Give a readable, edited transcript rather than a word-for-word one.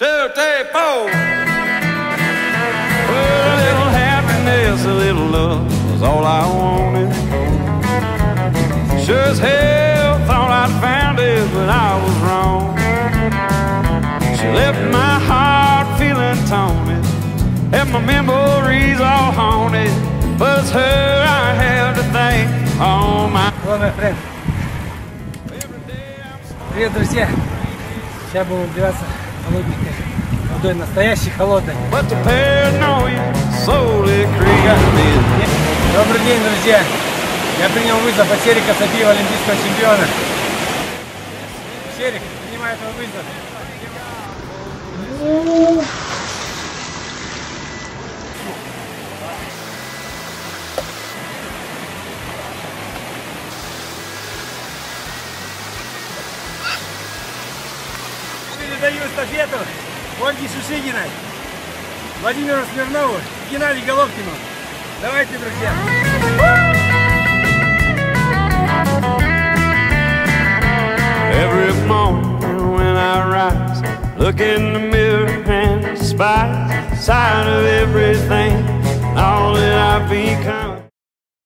2, 3, 4. Well, a little happiness, a little love was all I wanted. Sure as hell thought I'd found it, but I was wrong. She left my heart feeling taunted, and my memories all haunted. But it's her I have to thank all my... Hello, my friend. Привет, друзья. Сейчас будем убираться холодненькой водой, настоящей холодной. Добрый день, друзья. Я принял вызов от Серика Сапиева, олимпийского чемпиона. Серик, принимает его вызов. Передаю эстафету Ольге Шишигиной, Владимиру Смирнову и Геннадию Головкину. Давайте, друзья! Every morning when I rise, look in the mirror and despise the sight of everything, all that I've become.